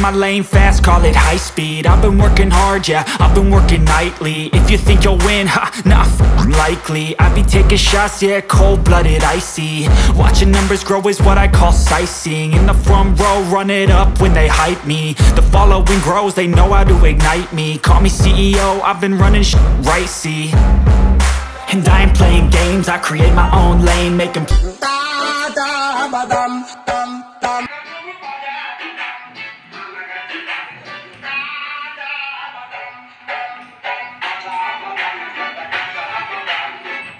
my lane fast, call it high speed. I've been working hard, yeah, I've been working nightly. If you think you'll win, ha, nah, likely. I be taking shots, yeah, cold-blooded, icy. Watching numbers grow is what I call sightseeing. In the front row, run it up when they hype me. The following grows, they know how to ignite me. Call me CEO, I've been running shit right, see. And I ain't playing games, I create my own lane, making badam, badam.